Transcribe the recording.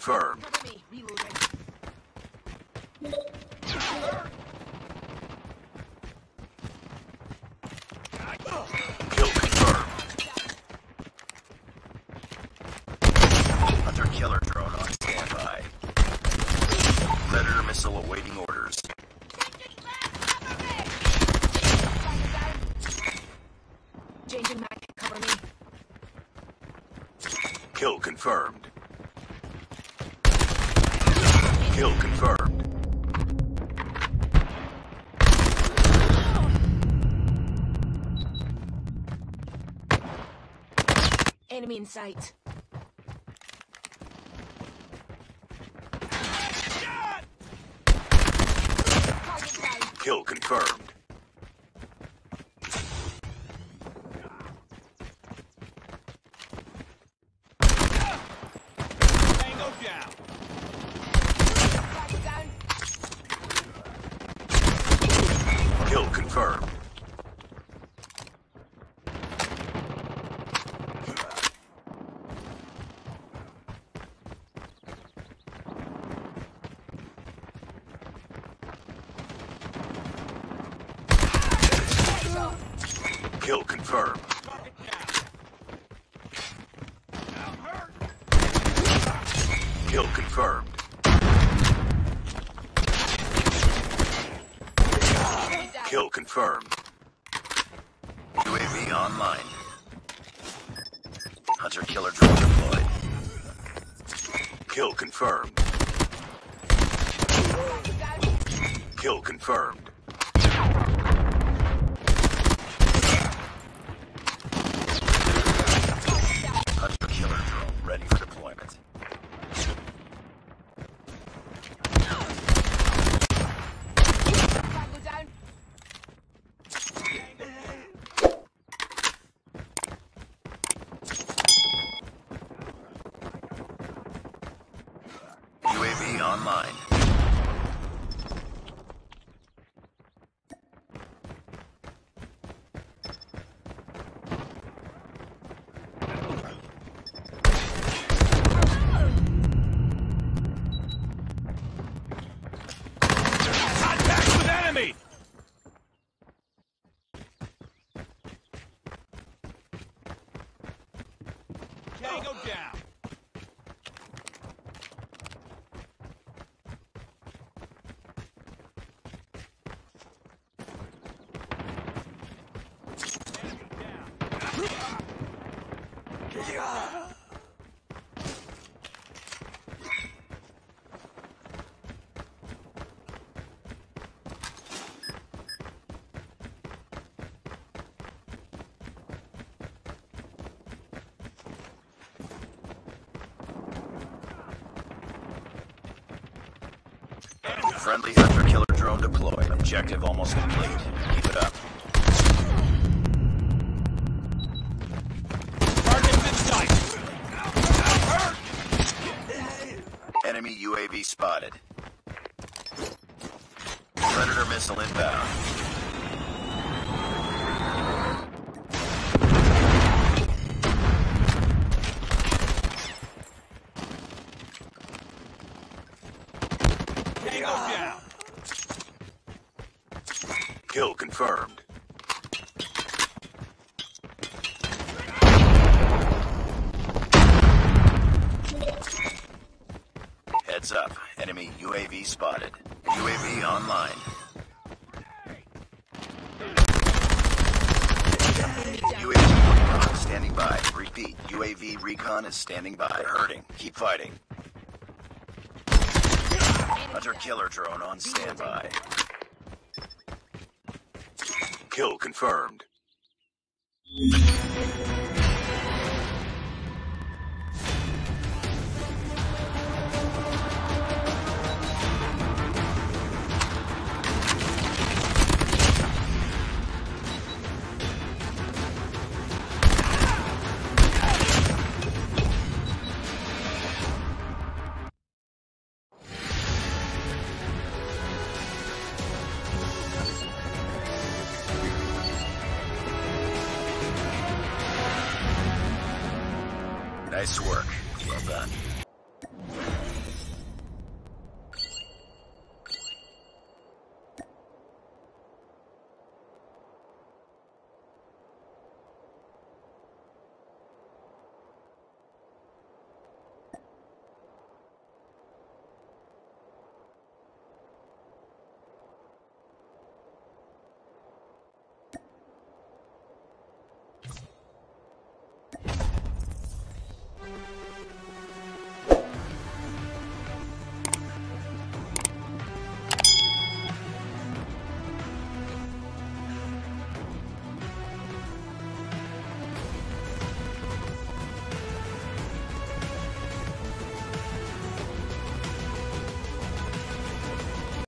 confirmed. Cover me. Reloading. Kill confirmed. Hunter-killer drone on standby. Predator missile awaiting orders. Changing mag. Cover me. Kill confirmed. Kill confirmed. Enemy in sight. Kill confirmed. Tango down. Kill confirmed. Kill confirmed. Kill confirmed. Kill confirmed. UAV online. Hunter-killer drone deployed. Kill confirmed. Kill confirmed. Hunter-killer drone ready for deployment. UAV online. Contact with enemy. Tango down. Friendly hunter-killer drone deployed. Objective almost complete. Keep it up. Target's in sight. Enemy UAV spotted. Predator missile inbound. Tango down. Kill confirmed. Heads up. Enemy UAV spotted. UAV online. UAV recon standing by. Repeat. UAV recon is standing by. They're hurting. Keep fighting. Hunter-killer drone on standby. Kill confirmed. Nice work. Well done.